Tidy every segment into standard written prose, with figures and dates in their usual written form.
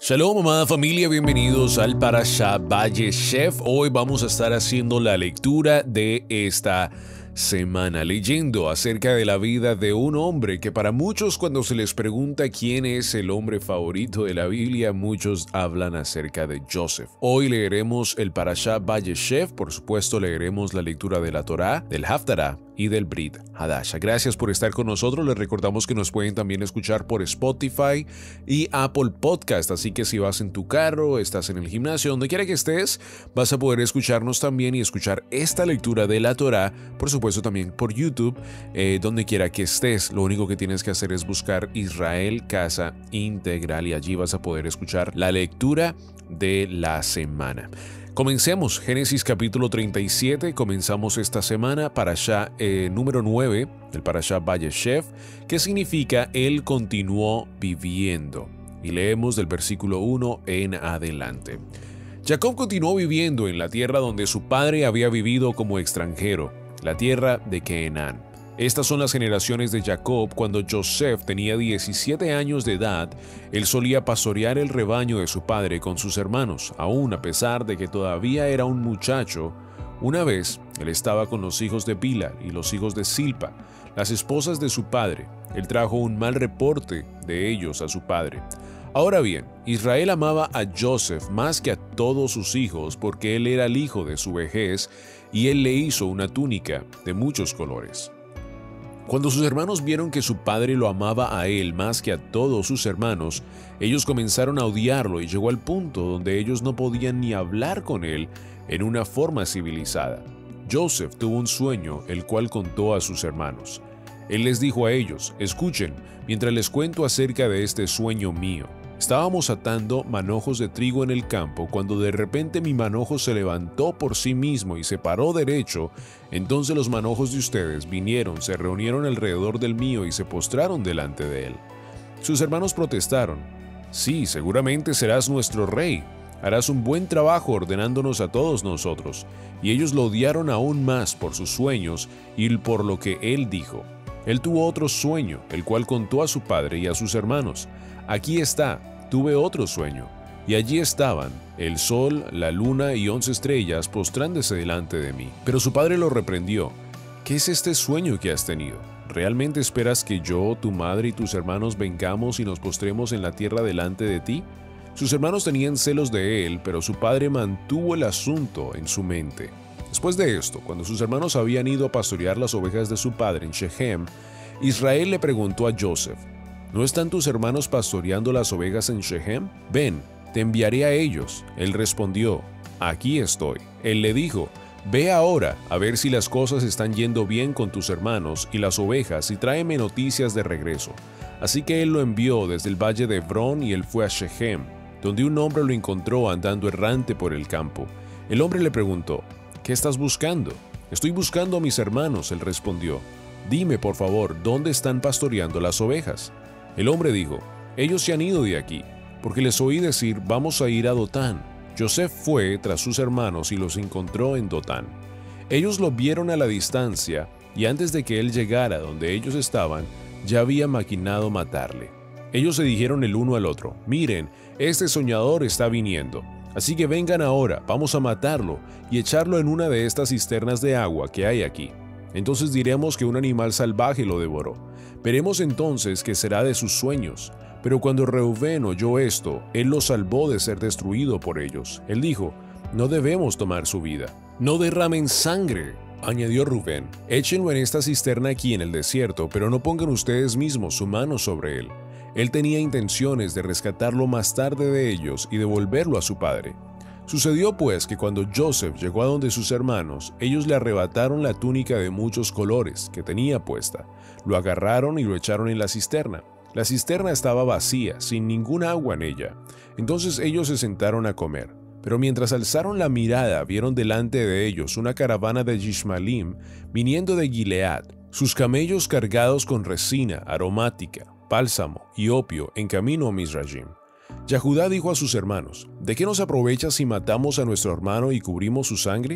Shalom, amada familia, bienvenidos al Parashá Vayeshev. Hoy vamos a estar haciendo la lectura de esta semana, leyendo acerca de la vida de un hombre que para muchos, cuando se les pregunta quién es el hombre favorito de la Biblia, muchos hablan acerca de Joseph. Hoy leeremos el Parashá Vayeshev, por supuesto leeremos la lectura de la Torá, del Haftará y del Brit Hadasha. Gracias por estar con nosotros. Les recordamos que nos pueden también escuchar por Spotify y Apple Podcast, así que si vas en tu carro, estás en el gimnasio, donde quiera que estés, vas a poder escucharnos también y escuchar esta lectura de la Torá, por supuesto también por YouTube, donde quiera que estés. Lo único que tienes que hacer es buscar Israel Casa Integral y allí vas a poder escuchar la lectura de la semana. Comencemos, Génesis capítulo 37, comenzamos esta semana, Parashá número 9, el Parashá Vayeshev, que significa Él continuó viviendo. Y leemos del versículo 1 en adelante. Jacob continuó viviendo en la tierra donde su padre había vivido como extranjero, la tierra de Canaán. Estas son las generaciones de Jacob. Cuando Joseph tenía 17 años de edad, él solía pastorear el rebaño de su padre con sus hermanos, aún a pesar de que todavía era un muchacho. Una vez, él estaba con los hijos de Bila y los hijos de Silpa, las esposas de su padre. Él trajo un mal reporte de ellos a su padre. Ahora bien, Israel amaba a Joseph más que a todos sus hijos porque él era el hijo de su vejez y él le hizo una túnica de muchos colores. Cuando sus hermanos vieron que su padre lo amaba a él más que a todos sus hermanos, ellos comenzaron a odiarlo y llegó al punto donde ellos no podían ni hablar con él en una forma civilizada. Joseph tuvo un sueño, el cual contó a sus hermanos. Él les dijo a ellos: escuchen, mientras les cuento acerca de este sueño mío. Estábamos atando manojos de trigo en el campo cuando de repente mi manojo se levantó por sí mismo y se paró derecho. Entonces los manojos de ustedes vinieron, se reunieron alrededor del mío y se postraron delante de él. Sus hermanos protestaron: sí, seguramente serás nuestro rey. Harás un buen trabajo ordenándonos a todos nosotros. Y ellos lo odiaron aún más por sus sueños y por lo que él dijo. Él tuvo otro sueño, el cual contó a su padre y a sus hermanos. Aquí está, tuve otro sueño, y allí estaban, el sol, la luna y 11 estrellas postrándose delante de mí. Pero su padre lo reprendió: ¿qué es este sueño que has tenido? ¿Realmente esperas que yo, tu madre y tus hermanos vengamos y nos postremos en la tierra delante de ti? Sus hermanos tenían celos de él, pero su padre mantuvo el asunto en su mente. Después de esto, cuando sus hermanos habían ido a pastorear las ovejas de su padre en Shechem, Israel le preguntó a Joseph: ¿no están tus hermanos pastoreando las ovejas en Shechem? Ven, te enviaré a ellos. Él respondió: aquí estoy. Él le dijo: ve ahora a ver si las cosas están yendo bien con tus hermanos y las ovejas y tráeme noticias de regreso. Así que él lo envió desde el valle de Hebrón y él fue a Shechem, donde un hombre lo encontró andando errante por el campo. El hombre le preguntó: ¿qué estás buscando? Estoy buscando a mis hermanos, él respondió. Dime, por favor, ¿dónde están pastoreando las ovejas? El hombre dijo: ellos se han ido de aquí, porque les oí decir, vamos a ir a Dotán. Joseph fue tras sus hermanos y los encontró en Dotán. Ellos lo vieron a la distancia, y antes de que él llegara donde ellos estaban, ya había maquinado matarle. Ellos se dijeron el uno al otro: miren, este soñador está viniendo. Así que vengan ahora, vamos a matarlo y echarlo en una de estas cisternas de agua que hay aquí. Entonces diremos que un animal salvaje lo devoró. Veremos entonces qué será de sus sueños. Pero cuando Reubén oyó esto, él lo salvó de ser destruido por ellos. Él dijo: no debemos tomar su vida. No derramen sangre, añadió Rubén. Échenlo en esta cisterna aquí en el desierto, pero no pongan ustedes mismos su mano sobre él. Él tenía intenciones de rescatarlo más tarde de ellos y devolverlo a su padre. Sucedió pues que cuando Joseph llegó a donde sus hermanos, ellos le arrebataron la túnica de muchos colores que tenía puesta. Lo agarraron y lo echaron en la cisterna. La cisterna estaba vacía, sin ningún agua en ella. Entonces ellos se sentaron a comer. Pero mientras alzaron la mirada, vieron delante de ellos una caravana de Yishmaelim viniendo de Gilead, sus camellos cargados con resina aromática, bálsamo y opio en camino a Mizraim. Yahudá dijo a sus hermanos: ¿de qué nos aprovecha si matamos a nuestro hermano y cubrimos su sangre?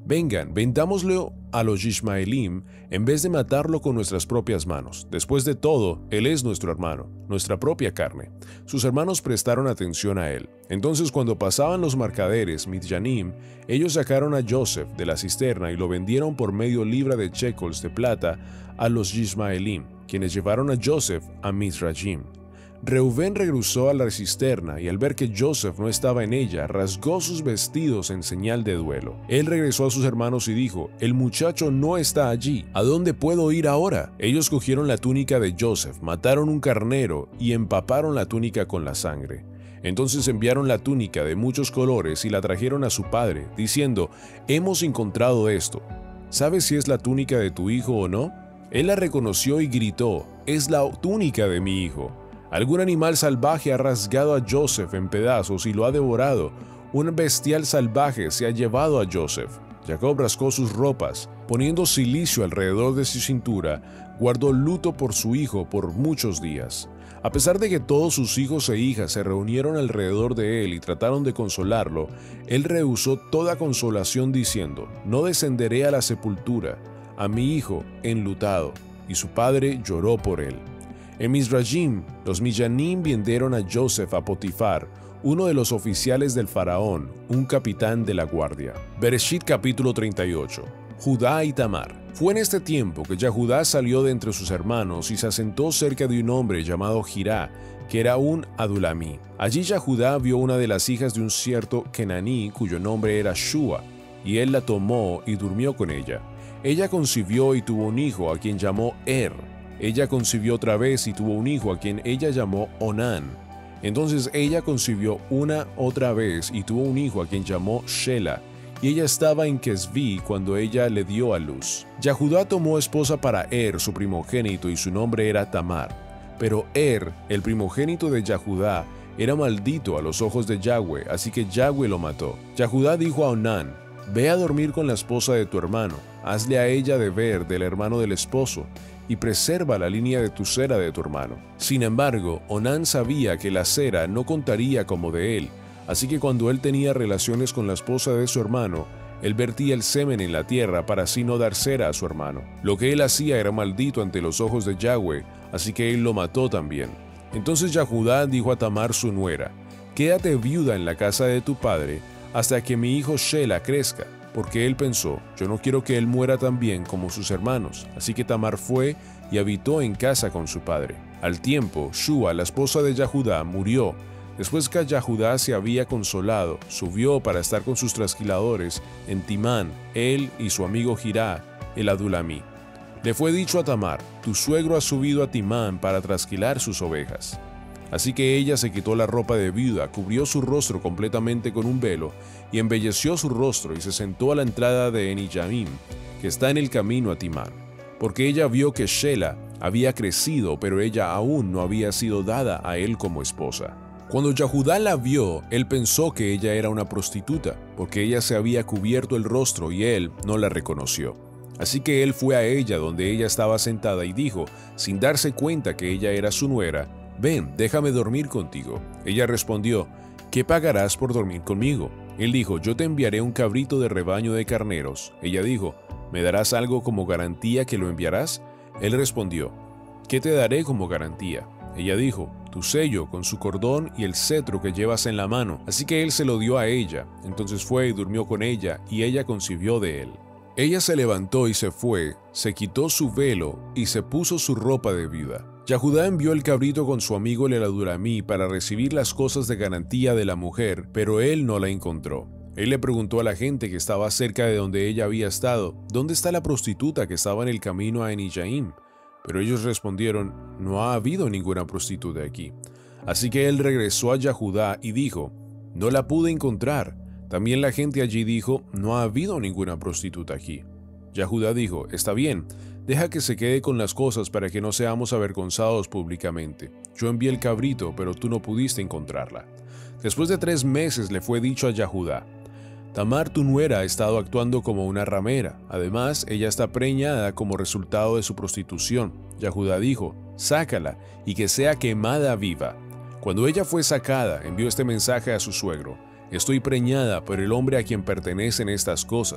vengan, vendámoslo a los Ismaelim en vez de matarlo con nuestras propias manos. Después de todo, él es nuestro hermano, nuestra propia carne. Sus hermanos prestaron atención a él. Entonces cuando pasaban los mercaderes Midyanim, ellos sacaron a Joseph de la cisterna y lo vendieron por medio libra de shekels de plata a los Ismaelim, quienes llevaron a Joseph a Mizrayim. Reubén regresó a la cisterna y al ver que Joseph no estaba en ella, rasgó sus vestidos en señal de duelo. Él regresó a sus hermanos y dijo, «El muchacho no está allí. ¿A dónde puedo ir ahora?» Ellos cogieron la túnica de Joseph, mataron un carnero y empaparon la túnica con la sangre. Entonces enviaron la túnica de muchos colores y la trajeron a su padre, diciendo, «Hemos encontrado esto. ¿Sabes si es la túnica de tu hijo o no?» Él la reconoció y gritó, «Es la túnica de mi hijo». Algún animal salvaje ha rasgado a Joseph en pedazos y lo ha devorado. Un bestial salvaje se ha llevado a Joseph. Jacob rascó sus ropas, poniendo cilicio alrededor de su cintura, guardó luto por su hijo por muchos días. A pesar de que todos sus hijos e hijas se reunieron alrededor de él y trataron de consolarlo, él rehusó toda consolación diciendo, «No descenderé a la sepultura, a mi hijo enlutado», y su padre lloró por él. En Mizrayim, los Midyanim vendieron a Joseph a Potifar, uno de los oficiales del faraón, un capitán de la guardia. Bereshit capítulo 38. Judá y Tamar. Fue en este tiempo que Yahudá salió de entre sus hermanos y se asentó cerca de un hombre llamado Jirá, que era un Adulamí. Allí Yahudá vio una de las hijas de un cierto Kenaní cuyo nombre era Shua, y él la tomó y durmió con ella. Ella concibió y tuvo un hijo a quien llamó Ella concibió otra vez y tuvo un hijo a quien ella llamó Onán. Entonces ella concibió una otra vez y tuvo un hijo a quien llamó Shela, y ella estaba en Kesví cuando ella le dio a luz. Yahudá tomó esposa para su primogénito, y su nombre era Tamar. Pero el primogénito de Yahudá, era maldito a los ojos de Yahweh, así que Yahweh lo mató. Yahudá dijo a Onán, «Ve a dormir con la esposa de tu hermano, hazle a ella deber del hermano del esposo, y preserva la línea de tu cera de tu hermano». Sin embargo, Onán sabía que la cera no contaría como de él, así que cuando él tenía relaciones con la esposa de su hermano, él vertía el semen en la tierra para así no dar cera a su hermano. Lo que él hacía era maldito ante los ojos de Yahweh, así que él lo mató también. Entonces Yahudá dijo a Tamar su nuera, «Quédate viuda en la casa de tu padre hasta que mi hijo Shela crezca», porque él pensó, «Yo no quiero que él muera también como sus hermanos». Así que Tamar fue y habitó en casa con su padre. Al tiempo, Shua, la esposa de Yahudá, murió. Después que Yahudá se había consolado, subió para estar con sus trasquiladores en Timán, él y su amigo Jirá, el Adulamí. Le fue dicho a Tamar, «Tu suegro ha subido a Timán para trasquilar sus ovejas». Así que ella se quitó la ropa de viuda, cubrió su rostro completamente con un velo y embelleció su rostro y se sentó a la entrada de Eniyamim, que está en el camino a Timán, porque ella vio que Shela había crecido, pero ella aún no había sido dada a él como esposa. Cuando Yahudá la vio, él pensó que ella era una prostituta, porque ella se había cubierto el rostro y él no la reconoció. Así que él fue a ella donde ella estaba sentada y dijo, sin darse cuenta que ella era su nuera, «Ven, déjame dormir contigo». Ella respondió, «¿Qué pagarás por dormir conmigo?». Él dijo, «Yo te enviaré un cabrito de rebaño de carneros». Ella dijo, «¿Me darás algo como garantía que lo enviarás?». Él respondió, «¿Qué te daré como garantía?». Ella dijo, «Tu sello con su cordón y el cetro que llevas en la mano». Así que él se lo dio a ella. Entonces fue y durmió con ella, y ella concibió de él. Ella se levantó y se fue, se quitó su velo y se puso su ropa de viuda. Yahudá envió el cabrito con su amigo el Adulamí para recibir las cosas de garantía de la mujer, pero él no la encontró. Él le preguntó a la gente que estaba cerca de donde ella había estado, «¿Dónde está la prostituta que estaba en el camino a Eniyaim?». Pero ellos respondieron, «No ha habido ninguna prostituta aquí». Así que él regresó a Yahudá y dijo, «No la pude encontrar». También la gente allí dijo, «No ha habido ninguna prostituta aquí». Yahudá dijo, «Está bien, deja que se quede con las cosas para que no seamos avergonzados públicamente. Yo envié el cabrito, pero tú no pudiste encontrarla». Después de 3 meses le fue dicho a Yahudá, «Tamar, tu nuera, ha estado actuando como una ramera. Además, ella está preñada como resultado de su prostitución». Yahudá dijo, «Sácala y que sea quemada viva». Cuando ella fue sacada, envió este mensaje a su suegro, «Estoy preñada por el hombre a quien pertenecen estas cosas».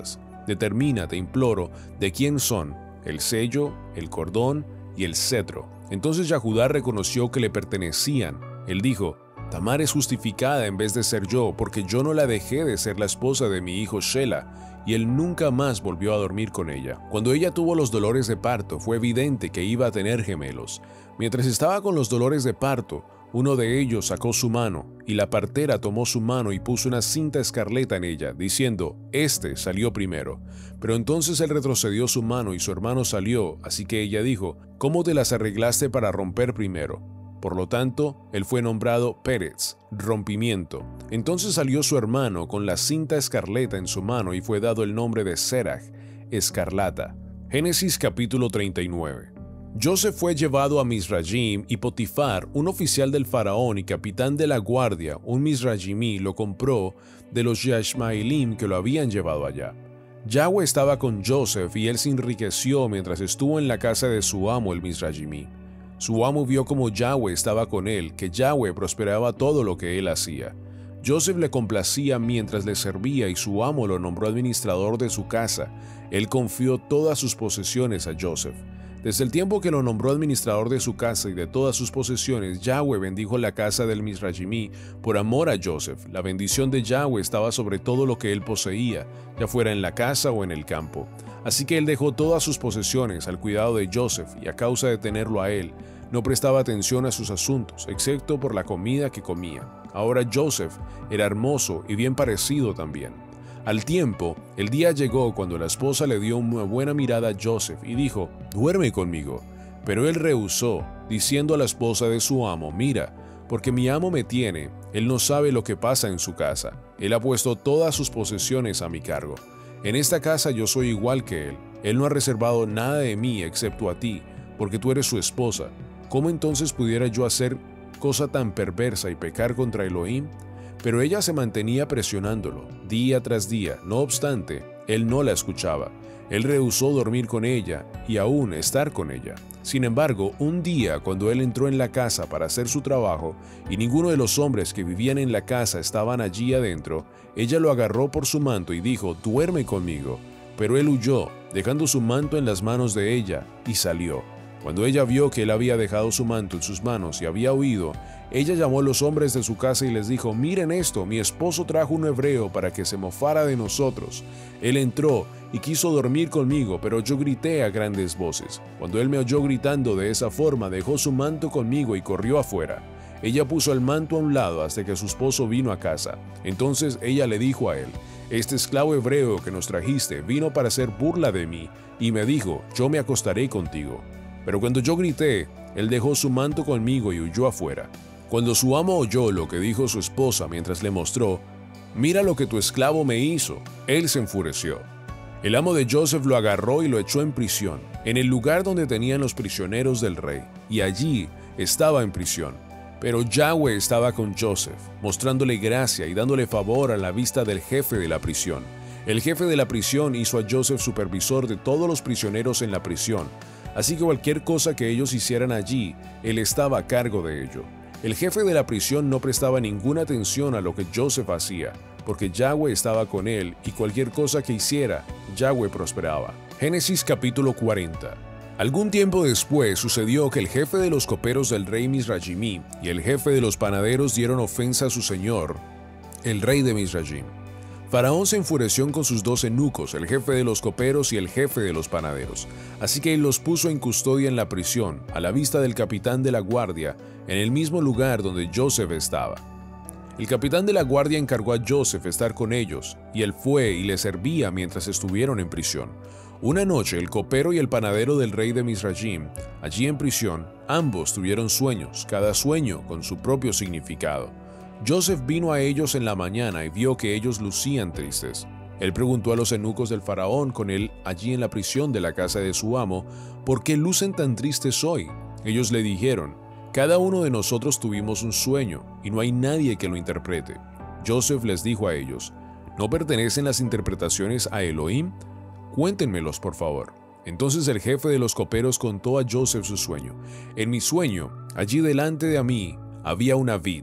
Determina, te imploro, de quién son el sello, el cordón y el cetro. Entonces Yahudá reconoció que le pertenecían. Él dijo: Tamar es justificada en vez de ser yo, porque yo no la dejé de ser la esposa de mi hijo Shela, y él nunca más volvió a dormir con ella. Cuando ella tuvo los dolores de parto, fue evidente que iba a tener gemelos. Mientras estaba con los dolores de parto, uno de ellos sacó su mano, y la partera tomó su mano y puso una cinta escarlata en ella, diciendo: Este salió primero. Pero entonces él retrocedió su mano y su hermano salió, así que ella dijo: ¿Cómo te las arreglaste para romper primero? Por lo tanto, él fue nombrado Pérez, rompimiento. Entonces salió su hermano con la cinta escarlata en su mano y fue dado el nombre de Serach, escarlata. Génesis capítulo 39. Joseph fue llevado a Misrayim y Potifar, un oficial del faraón y capitán de la guardia, un misrayimí, lo compró de los Yashmaelim que lo habían llevado allá. Yahweh estaba con Joseph y él se enriqueció mientras estuvo en la casa de su amo el misrayimí. Su amo vio como Yahweh estaba con él, que Yahweh prosperaba todo lo que él hacía. Joseph le complacía mientras le servía y su amo lo nombró administrador de su casa. Él confió todas sus posesiones a Joseph. Desde el tiempo que lo nombró administrador de su casa y de todas sus posesiones, Yahweh bendijo la casa del misrayimí por amor a Joseph. La bendición de Yahweh estaba sobre todo lo que él poseía, ya fuera en la casa o en el campo. Así que él dejó todas sus posesiones al cuidado de Joseph y a causa de tenerlo a él, no prestaba atención a sus asuntos, excepto por la comida que comía. Ahora Joseph era hermoso y bien parecido también. Al tiempo, el día llegó cuando la esposa le dio una buena mirada a Joseph y dijo: «Duerme conmigo». Pero él rehusó, diciendo a la esposa de su amo: «Mira, porque mi amo me tiene, él no sabe lo que pasa en su casa. Él ha puesto todas sus posesiones a mi cargo. En esta casa yo soy igual que él. Él no ha reservado nada de mí excepto a ti, porque tú eres su esposa. ¿Cómo entonces pudiera yo hacer cosa tan perversa y pecar contra Elohim?». Pero ella se mantenía presionándolo, día tras día. No obstante, él no la escuchaba. Él rehusó dormir con ella y aún estar con ella. Sin embargo, un día cuando él entró en la casa para hacer su trabajo y ninguno de los hombres que vivían en la casa estaban allí adentro, ella lo agarró por su manto y dijo: «Duerme conmigo». Pero él huyó, dejando su manto en las manos de ella, y salió. Cuando ella vio que él había dejado su manto en sus manos y había huido, ella llamó a los hombres de su casa y les dijo: «Miren esto, mi esposo trajo un hebreo para que se mofara de nosotros. Él entró y quiso dormir conmigo, pero yo grité a grandes voces. Cuando él me oyó gritando de esa forma, dejó su manto conmigo y corrió afuera». Ella puso el manto a un lado hasta que su esposo vino a casa. Entonces ella le dijo a él: «Este esclavo hebreo que nos trajiste vino para hacer burla de mí y me dijo: yo me acostaré contigo». Pero cuando yo grité, él dejó su manto conmigo y huyó afuera. Cuando su amo oyó lo que dijo su esposa mientras le mostró: «Mira lo que tu esclavo me hizo», él se enfureció. El amo de Joseph lo agarró y lo echó en prisión, en el lugar donde tenían los prisioneros del rey, y allí estaba en prisión. Pero Yahweh estaba con Joseph, mostrándole gracia y dándole favor a la vista del jefe de la prisión. El jefe de la prisión hizo a Joseph supervisor de todos los prisioneros en la prisión, así que cualquier cosa que ellos hicieran allí, él estaba a cargo de ello. El jefe de la prisión no prestaba ninguna atención a lo que Joseph hacía, porque Yahweh estaba con él y cualquier cosa que hiciera, Yahweh prosperaba. Génesis capítulo 40. Algún tiempo después sucedió que el jefe de los coperos del rey Misrayimí y el jefe de los panaderos dieron ofensa a su señor, el rey de Misrayim. Faraón se enfureció con sus 2 eunucos, el jefe de los coperos y el jefe de los panaderos. Así que él los puso en custodia en la prisión, a la vista del capitán de la guardia, en el mismo lugar donde Joseph estaba. El capitán de la guardia encargó a Joseph estar con ellos, y él fue y les servía mientras estuvieron en prisión. Una noche el copero y el panadero del rey de Misrayim, allí en prisión, ambos tuvieron sueños, cada sueño con su propio significado. Joseph vino a ellos en la mañana y vio que ellos lucían tristes. Él preguntó a los eunucos del faraón con él allí en la prisión de la casa de su amo: «¿Por qué lucen tan tristes hoy?». Ellos le dijeron: «Cada uno de nosotros tuvimos un sueño y no hay nadie que lo interprete». Joseph les dijo a ellos: «¿No pertenecen las interpretaciones a Elohim? Cuéntenmelos, por favor». Entonces el jefe de los coperos contó a Joseph su sueño: «En mi sueño, allí delante de mí, había una vid.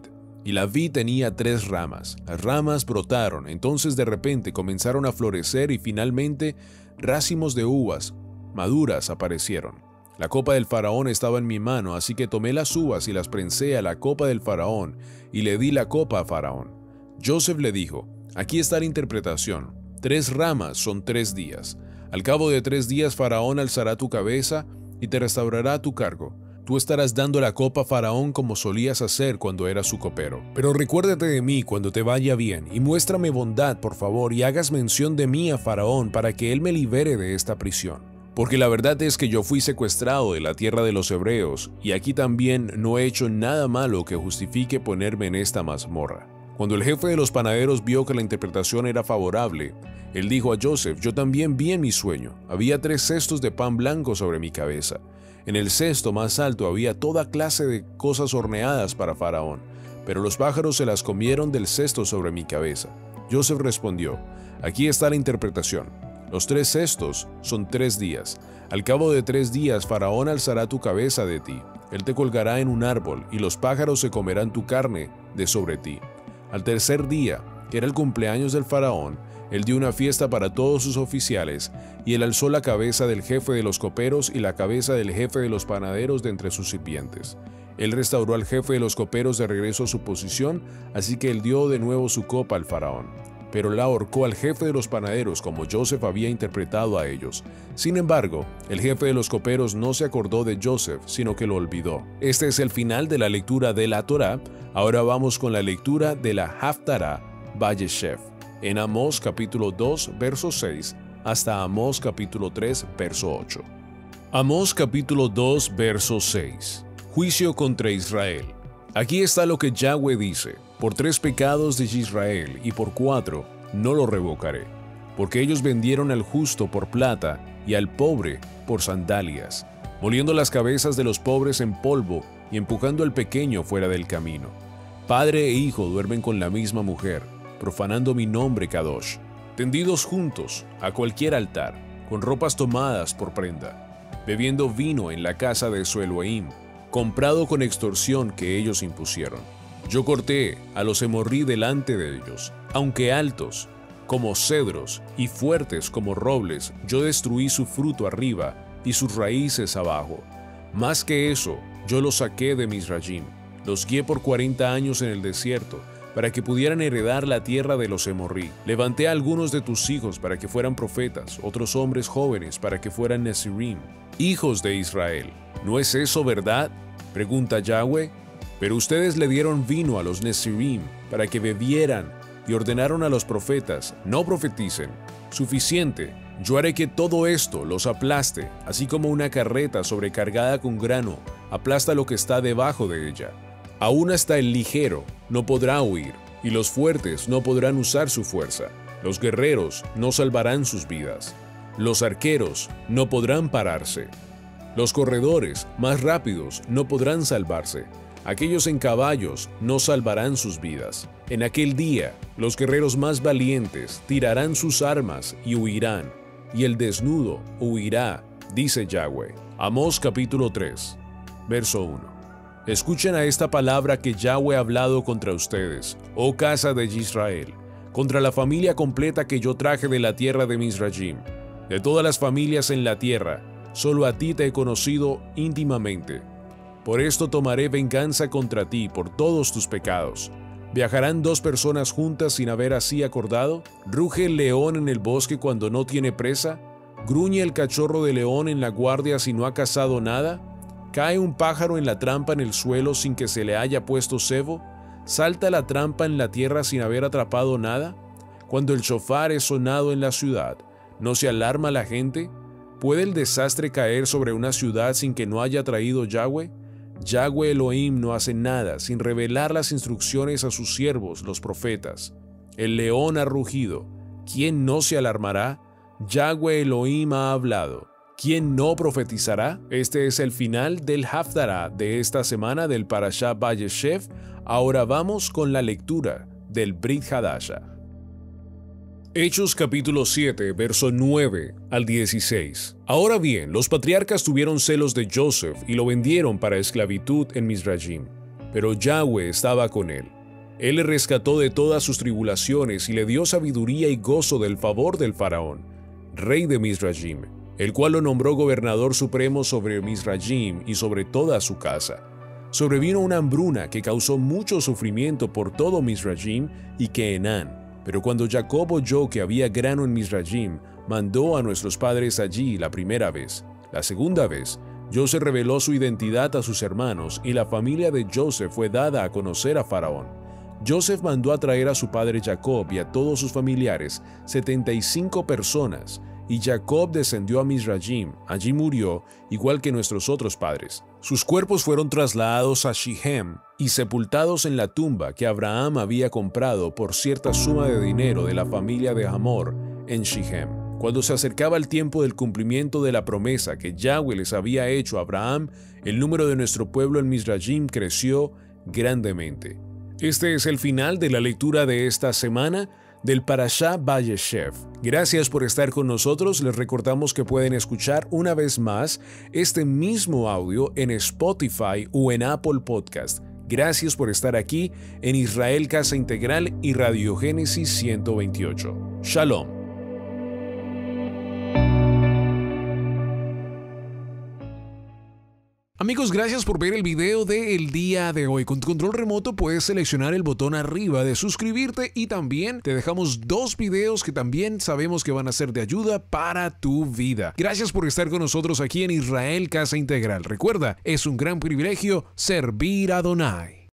y la vid tenía 3 ramas. Las ramas brotaron, entonces de repente comenzaron a florecer y finalmente racimos de uvas maduras aparecieron. La copa del faraón estaba en mi mano, así que tomé las uvas y las prensé a la copa del faraón y le di la copa a faraón. Joseph le dijo: aquí está la interpretación. 3 ramas son 3 días. Al cabo de 3 días faraón alzará tu cabeza y te restaurará tu cargo. Tú estarás dando la copa a faraón como solías hacer cuando eras su copero. Pero recuérdate de mí cuando te vaya bien y muéstrame bondad, por favor, y hagas mención de mí a faraón para que él me libere de esta prisión. Porque la verdad es que yo fui secuestrado de la tierra de los hebreos y aquí también no he hecho nada malo que justifique ponerme en esta mazmorra. Cuando el jefe de los panaderos vio que la interpretación era favorable, él dijo a Joseph: yo también vi en mi sueño. Había 3 cestos de pan blanco sobre mi cabeza. En el cesto más alto había toda clase de cosas horneadas para faraón, pero los pájaros se las comieron del cesto sobre mi cabeza. Joseph respondió: aquí está la interpretación. Los 3 cestos son 3 días. Al cabo de 3 días faraón alzará tu cabeza de ti. Él te colgará en un árbol y los pájaros se comerán tu carne de sobre ti. Al tercer día, que era el cumpleaños del faraón, él dio una fiesta para todos sus oficiales, y él alzó la cabeza del jefe de los coperos y la cabeza del jefe de los panaderos de entre sus sirvientes. Él restauró al jefe de los coperos de regreso a su posición, así que él dio de nuevo su copa al faraón. Pero él ahorcó al jefe de los panaderos como Joseph había interpretado a ellos. Sin embargo, el jefe de los coperos no se acordó de Joseph, sino que lo olvidó. Este es el final de la lectura de la Torá. Ahora vamos con la lectura de la Haftará Vayeshev, en Amós capítulo 2, verso 6, hasta Amós capítulo 3, verso 8. Amós capítulo 2, verso 6. Juicio contra Israel. Aquí está lo que Yahweh dice: por 3 pecados de Israel y por 4 no lo revocaré, porque ellos vendieron al justo por plata y al pobre por sandalias, moliendo las cabezas de los pobres en polvo y empujando al pequeño fuera del camino. Padre e hijo duermen con la misma mujer, profanando mi nombre Kadosh, tendidos juntos a cualquier altar, con ropas tomadas por prenda, bebiendo vino en la casa de su Elohim, comprado con extorsión que ellos impusieron. Yo corté a los hemorrí delante de ellos, aunque altos como cedros y fuertes como robles, yo destruí su fruto arriba y sus raíces abajo. Más que eso, yo los saqué de Misrayim, los guié por 40 años en el desierto, para que pudieran heredar la tierra de los hemorrí. Levanté a algunos de tus hijos para que fueran profetas, otros hombres jóvenes para que fueran Nezirim, hijos de Israel. ¿No es eso verdad?, pregunta Yahweh. Pero ustedes le dieron vino a los Nezirim para que bebieran y ordenaron a los profetas: no profeticen. Suficiente, yo haré que todo esto los aplaste, así como una carreta sobrecargada con grano aplasta lo que está debajo de ella. Aún hasta el ligero no podrá huir, y los fuertes no podrán usar su fuerza. Los guerreros no salvarán sus vidas. Los arqueros no podrán pararse. Los corredores más rápidos no podrán salvarse. Aquellos en caballos no salvarán sus vidas. En aquel día, los guerreros más valientes tirarán sus armas y huirán, y el desnudo huirá, dice Yahweh. Amós capítulo 3, verso 1. Escuchen a esta palabra que Yahweh ha hablado contra ustedes, oh casa de Israel, contra la familia completa que yo traje de la tierra de Misrayim. De todas las familias en la tierra, solo a ti te he conocido íntimamente. Por esto tomaré venganza contra ti por todos tus pecados. ¿Viajarán 2 personas juntas sin haber así acordado? ¿Ruge el león en el bosque cuando no tiene presa? ¿Gruñe el cachorro de león en la guardia si no ha cazado nada? ¿Cae un pájaro en la trampa en el suelo sin que se le haya puesto cebo? ¿Salta la trampa en la tierra sin haber atrapado nada? Cuando el shofar es sonado en la ciudad, ¿no se alarma la gente? ¿Puede el desastre caer sobre una ciudad sin que no haya traído Yahweh? Yahweh Elohim no hace nada sin revelar las instrucciones a sus siervos, los profetas. El león ha rugido. ¿Quién no se alarmará? Yahweh Elohim ha hablado. ¿Quién no profetizará? Este es el final del Haftará de esta semana del Parashá Vayeshev. Ahora vamos con la lectura del Brit Hadasha. Hechos capítulo 7, verso 9 al 16. Ahora bien, los patriarcas tuvieron celos de Joseph y lo vendieron para esclavitud en Misrayim, pero Yahweh estaba con él. Él le rescató de todas sus tribulaciones y le dio sabiduría y gozo del favor del faraón, rey de Misraim, el cual lo nombró gobernador supremo sobre Misraim y sobre toda su casa. Sobrevino una hambruna que causó mucho sufrimiento por todo Misraim y Canaán. Pero cuando Jacob oyó que había grano en Misraim, mandó a nuestros padres allí la primera vez. La segunda vez, Joseph reveló su identidad a sus hermanos y la familia de Joseph fue dada a conocer a Faraón. Joseph mandó a traer a su padre Jacob y a todos sus familiares, 75 personas, y Jacob descendió a Misraim. Allí murió, igual que nuestros otros padres. Sus cuerpos fueron trasladados a Sichem y sepultados en la tumba que Abraham había comprado por cierta suma de dinero de la familia de Hamor en Sichem. Cuando se acercaba el tiempo del cumplimiento de la promesa que Yahweh les había hecho a Abraham, el número de nuestro pueblo en Misraim creció grandemente. Este es el final de la lectura de esta semana del Parashá Vayeshev. Gracias por estar con nosotros. Les recordamos que pueden escuchar una vez más este mismo audio en Spotify o en Apple Podcast. Gracias por estar aquí en Israel Casa Integral y Radio Génesis 128. Shalom. Amigos, gracias por ver el video del día de hoy. Con tu control remoto puedes seleccionar el botón arriba de suscribirte y también te dejamos 2 videos que también sabemos que van a ser de ayuda para tu vida. Gracias por estar con nosotros aquí en Israel Casa Integral. Recuerda, es un gran privilegio servir a Adonai.